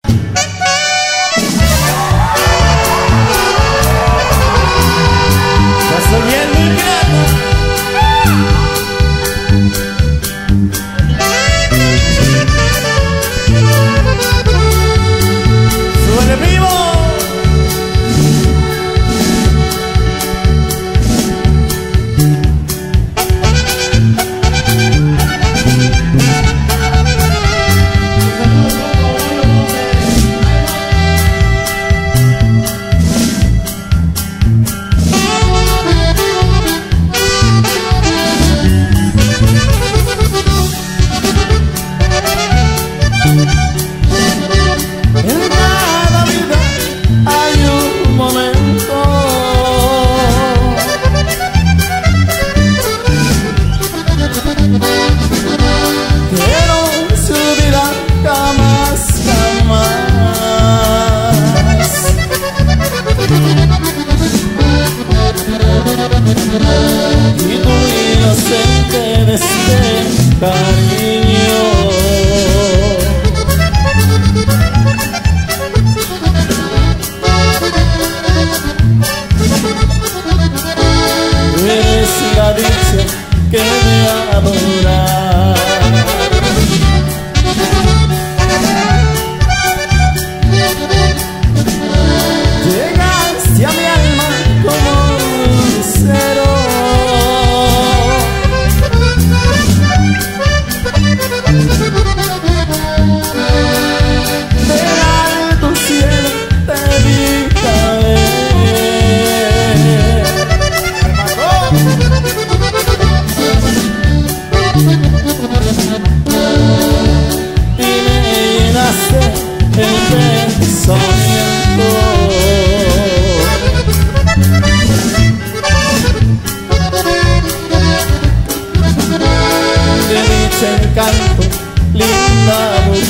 Encanto, linda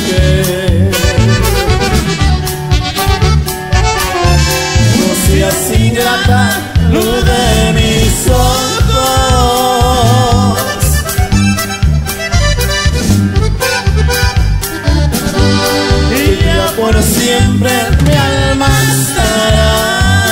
mujer, no seas ingrata, luz de mis ojos, y ya por siempre mi alma estarás.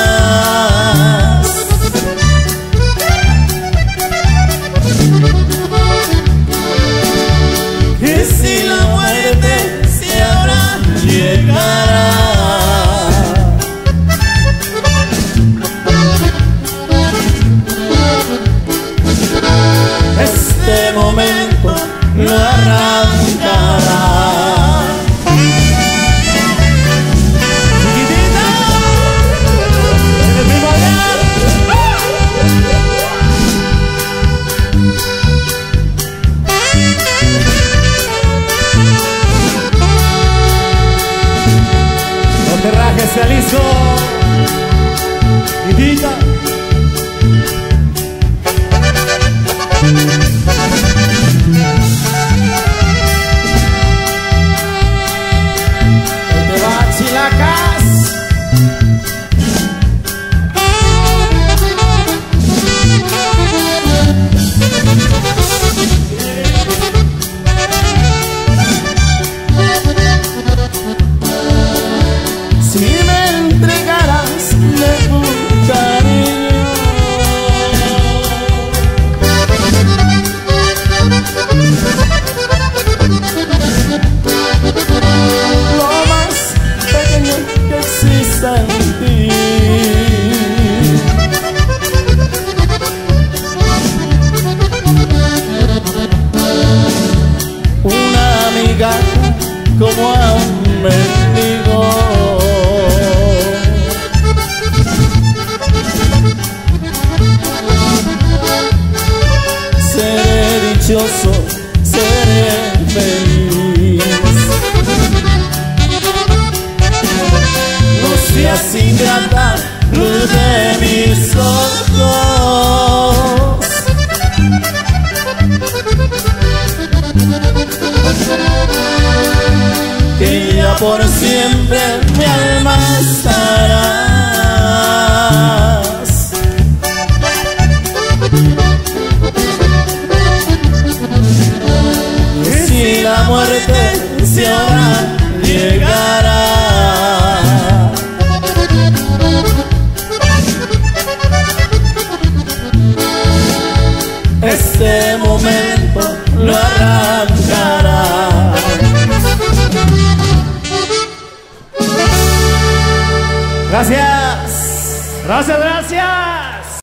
Este momento lo arrancará. Chiquitita, el mismo ayer. No te rajes, Jalisco. Chiquitita. Si me entregarás de tu cariño, lo más pequeño que exista en ti, una amiga como a un mendigo, seré dichoso, seré feliz. No seas ingrata, luz de mis ojos, que ya por siempre mi alma estarás. Y si la muerte se ahora llegará, este momento lo arrancará. Gracias. Gracias, gracias.